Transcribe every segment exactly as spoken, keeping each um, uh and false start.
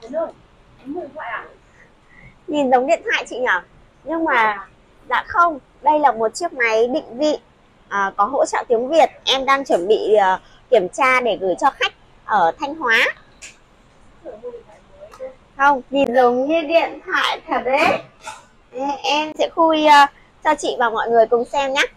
Nhìn giống điện thoại chị nhỉ? Nhưng mà dạ không, đây là một chiếc máy định vị à, có hỗ trợ tiếng Việt. Em đang chuẩn bị uh, kiểm tra để gửi cho khách ở Thanh Hóa. Không, nhìn giống như điện thoại thật đấy. Em sẽ khui uh, cho chị và mọi người cùng xem nhé.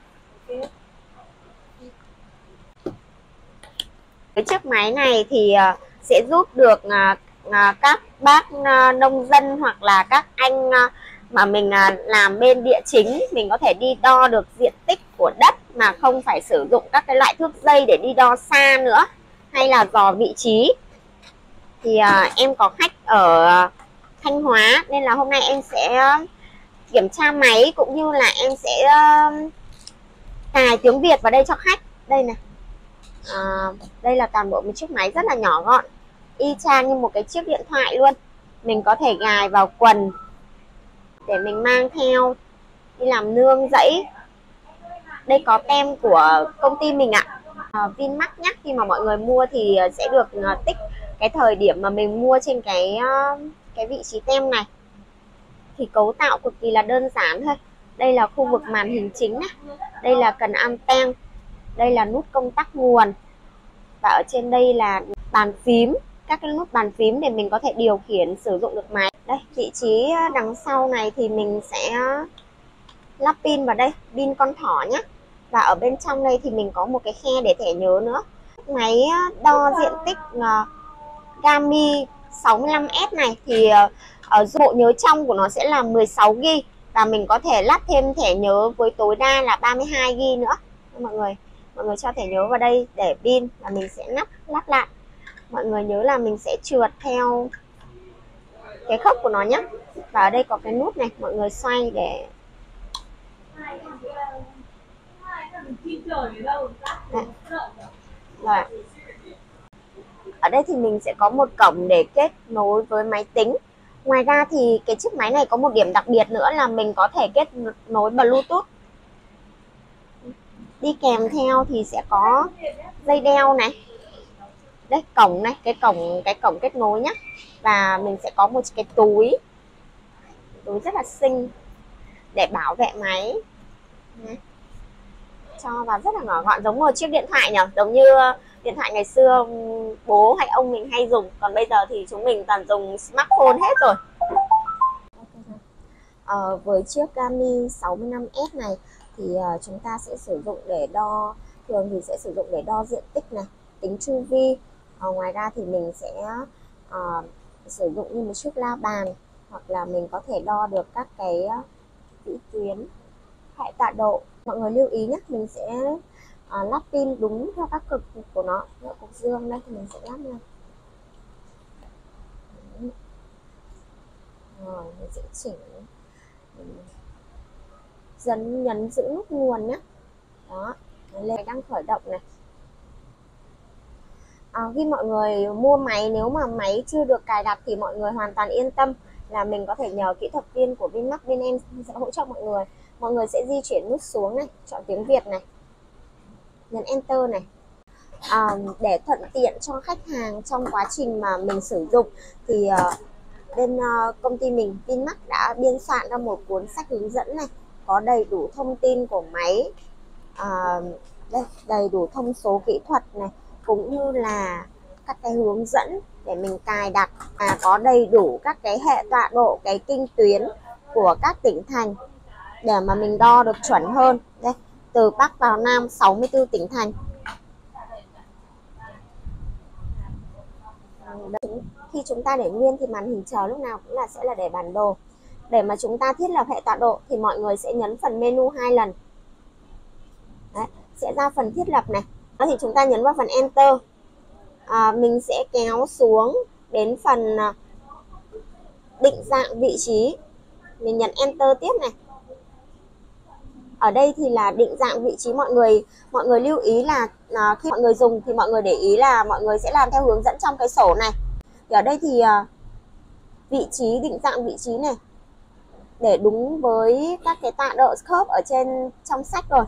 Cái chiếc máy này thì uh, sẽ giúp được uh, uh, các bác uh, nông dân hoặc là các anh uh, mà mình uh, làm bên địa chính, mình có thể đi đo được diện tích của đất mà không phải sử dụng các cái loại thước dây để đi đo xa nữa, hay là dò vị trí. Thì uh, em có khách ở uh, Thanh Hóa nên là hôm nay em sẽ kiểm tra máy cũng như là em sẽ uh, cài tiếng Việt vào đây cho khách. Đây này. À, đây là toàn bộ một chiếc máy rất là nhỏ gọn, y chang như một cái chiếc điện thoại luôn. Mình có thể gài vào quần để mình mang theo đi làm nương rẫy. Đây có tem của công ty mình ạ. à, Vinmax nhắc khi mà mọi người mua thì sẽ được tích cái thời điểm mà mình mua trên cái cái vị trí tem này. Thì cấu tạo cực kỳ là đơn giản thôi. Đây là khu vực màn hình chính này. Đây là cần anten. Đây là nút công tắc nguồn. Và ở trên đây là bàn phím, các cái nút bàn phím để mình có thể điều khiển sử dụng được máy. Đây, vị trí đằng sau này thì mình sẽ lắp pin vào đây, pin con thỏ nhé. Và ở bên trong đây thì mình có một cái khe để thẻ nhớ nữa. Máy đo diện tích uh, Gami sáu mươi lăm S này thì ở uh, bộ nhớ trong của nó sẽ là mười sáu gi ga bai, và mình có thể lắp thêm thẻ nhớ với tối đa là ba mươi hai gi ga bai nữa. Mọi người mọi người cho thẻ nhớ vào đây để pin và mình sẽ lắp lắp lại. Mọi người nhớ là mình sẽ trượt theo cái khớp của nó nhé. Và ở đây có cái nút này, mọi người xoay để đây. Rồi. Ở đây thì mình sẽ có một cổng để kết nối với máy tính. Ngoài ra thì cái chiếc máy này có một điểm đặc biệt nữa là mình có thể kết nối Bluetooth. Đi kèm theo thì sẽ có dây đeo này. Đây, cổng này, cái cổng cái cổng kết nối nhé. Và mình sẽ có một cái túi. Túi rất là xinh để bảo vệ máy. Đấy. Cho vào rất là nhỏ gọn, giống một chiếc điện thoại nhỉ, giống như điện thoại ngày xưa bố hay ông mình hay dùng. Còn bây giờ thì chúng mình toàn dùng smartphone hết rồi. Ờ, với chiếc Gami sáu mươi lăm S này thì uh, chúng ta sẽ sử dụng để đo, thường thì sẽ sử dụng để đo diện tích này, tính chu vi. Ờ, ngoài ra thì mình sẽ uh, sử dụng như một chiếc la bàn, hoặc là mình có thể đo được các cái vĩ tuyến, hệ tọa độ. Mọi người lưu ý nhé, mình sẽ uh, lắp pin đúng theo các cực của nó. Cực dương đây thì mình sẽ lắp lên. Rồi mình sẽ chỉnh, dần nhấn giữ nút nguồn nhé. Đó, lên đang khởi động này. À, khi mọi người mua máy, nếu mà máy chưa được cài đặt thì mọi người hoàn toàn yên tâm là mình có thể nhờ kỹ thuật viên của Vinmax bên em sẽ hỗ trợ mọi người. Mọi người sẽ di chuyển nút xuống này, chọn tiếng Việt này, nhấn Enter này. À, để thuận tiện cho khách hàng trong quá trình mà mình sử dụng thì uh, bên uh, công ty mình Vinmax đã biên soạn ra một cuốn sách hướng dẫn này, có đầy đủ thông tin của máy, uh, đây, đầy đủ thông số kỹ thuật này, cũng như là các cái hướng dẫn để mình cài đặt, à, có đầy đủ các cái hệ tọa độ, cái kinh tuyến của các tỉnh thành để mà mình đo được chuẩn hơn. Đây, từ Bắc vào Nam sáu mươi tư tỉnh thành. Khi chúng ta để nguyên thì màn hình chờ lúc nào cũng là sẽ là để bản đồ. Để mà chúng ta thiết lập hệ tọa độ thì mọi người sẽ nhấn phần menu hai lần. Đấy, sẽ ra phần thiết lập này. Đó thì chúng ta nhấn vào phần Enter. À, mình sẽ kéo xuống đến phần định dạng vị trí. Mình nhấn Enter tiếp này. Ở đây thì là định dạng vị trí. Mọi người mọi người lưu ý là à, khi mọi người dùng thì mọi người để ý là mọi người sẽ làm theo hướng dẫn trong cái sổ này. Thì ở đây thì à, vị trí, định dạng vị trí này để đúng với các cái tọa độ khớp ở trên trong sách rồi.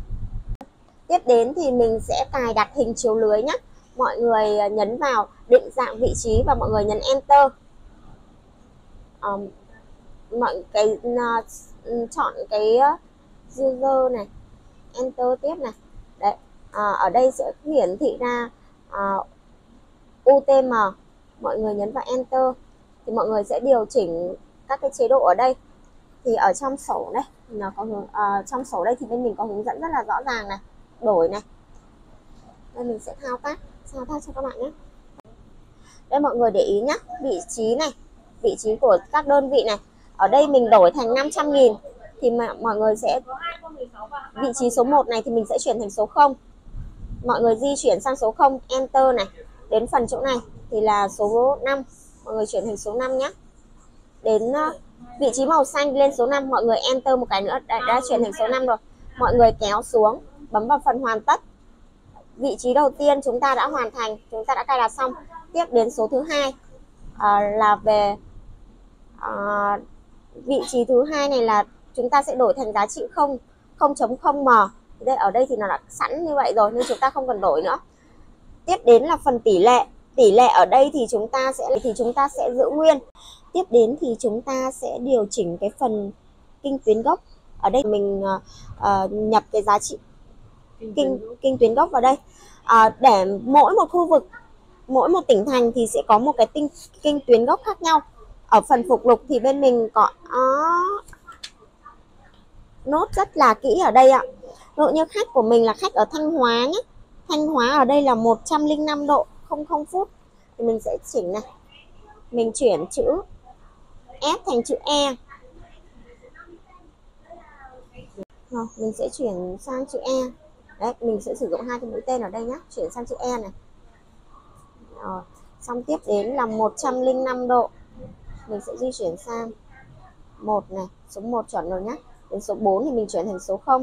Tiếp đến thì mình sẽ cài đặt hình chiếu lưới nhé. Mọi người nhấn vào định dạng vị trí và mọi người nhấn enter. Um, mọi cái uh, chọn cái user này, enter tiếp này. Đấy, à, ở đây sẽ hiển thị ra uh, u tê em, mọi người nhấn vào enter thì mọi người sẽ điều chỉnh các cái chế độ ở đây. Thì ở trong sổ đây nó có hướng, uh, trong sổ đây thì bên mình có hướng dẫn rất là rõ ràng này, đổi này. Đây mình sẽ thao tác thao tác cho các bạn nhé. Đây mọi người để ý nhé, vị trí này, vị trí của các đơn vị này, ở đây mình đổi thành năm trăm nghìn thì mà mọi người sẽ, vị trí số một này thì mình sẽ chuyển thành số không. Mọi người di chuyển sang số không, enter này. Đến phần chỗ này thì là số năm, mọi người chuyển thành số năm nhé. Đến uh, vị trí màu xanh lên số năm, mọi người enter một cái nữa, đã, đã chuyển thành số năm rồi. Mọi người kéo xuống, bấm vào phần hoàn tất. Vị trí đầu tiên chúng ta đã hoàn thành, chúng ta đã cài đặt xong. Tiếp đến số thứ hai uh, là về uh, vị trí thứ hai này là chúng ta sẽ đổi thành giá trị không chấm không m. Đây, ở đây thì nó đã sẵn như vậy rồi nên chúng ta không cần đổi nữa. Tiếp đến là phần tỷ lệ. Tỷ lệ ở đây thì chúng ta sẽ thì chúng ta sẽ giữ nguyên. Tiếp đến thì chúng ta sẽ điều chỉnh cái phần kinh tuyến gốc. Ở đây mình uh, uh, nhập cái giá trị kinh kinh tuyến gốc vào đây. Uh, để mỗi một khu vực, mỗi một tỉnh thành thì sẽ có một cái tinh, kinh tuyến gốc khác nhau. Ở phần phụ lục thì bên mình có uh, nốt rất là kỹ ở đây ạ. Ví dụ như khách của mình là khách ở Thanh Hóa nhé. Thanh Hóa ở đây là một trăm lẻ năm độ không không phút. Thì mình sẽ chỉnh này. Mình chuyển chữ F thành chữ E. Rồi, mình sẽ chuyển sang chữ E. Đấy, mình sẽ sử dụng hai cái mũi tên ở đây nhé. Chuyển sang chữ E này. Rồi, xong tiếp đến là một trăm lẻ năm độ. Mình sẽ di chuyển sang một này, số một chuẩn rồi nhé. Đến số bốn thì mình chuyển thành số không.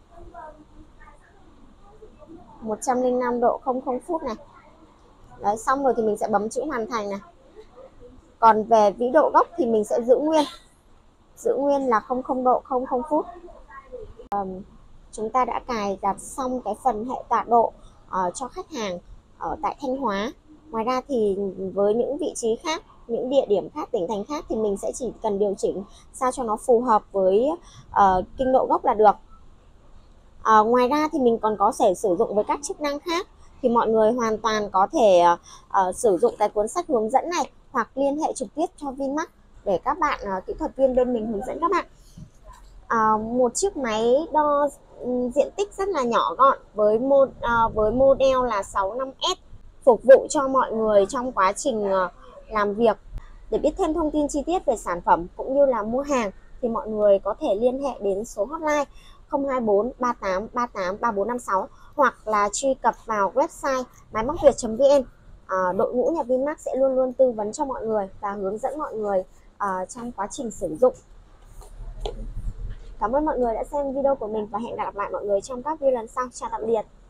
một trăm lẻ năm độ không không phút này. Đấy, xong rồi thì mình sẽ bấm chữ hoàn thành này. Còn về vĩ độ gốc thì mình sẽ giữ nguyên. Giữ nguyên là không không độ không không phút. Um, chúng ta đã cài đặt xong cái phần hệ tọa độ uh, cho khách hàng ở tại Thanh Hóa. Ngoài ra thì với những vị trí khác, những địa điểm khác, tỉnh thành khác thì mình sẽ chỉ cần điều chỉnh sao cho nó phù hợp với uh, kinh độ gốc là được. Uh, ngoài ra thì mình còn có thể sử dụng với các chức năng khác. Thì mọi người hoàn toàn có thể uh, sử dụng cái cuốn sách hướng dẫn này hoặc liên hệ trực tiếp cho Vinmax để các bạn uh, kỹ thuật viên bên mình hướng dẫn các bạn. Uh, một chiếc máy đo um, diện tích rất là nhỏ gọn với mod, uh, với model là sáu năm S, phục vụ cho mọi người trong quá trình uh, làm việc. Để biết thêm thông tin chi tiết về sản phẩm cũng như là mua hàng thì mọi người có thể liên hệ đến số hotline không hai bốn ba tám ba tám ba bốn năm sáu hoặc là truy cập vào website máy móc việt chấm vn. À, đội ngũ nhà Vinmax sẽ luôn luôn tư vấn cho mọi người và hướng dẫn mọi người à, trong quá trình sử dụng. Cảm ơn mọi người đã xem video của mình và hẹn gặp lại mọi người trong các video lần sau. Chào tạm biệt.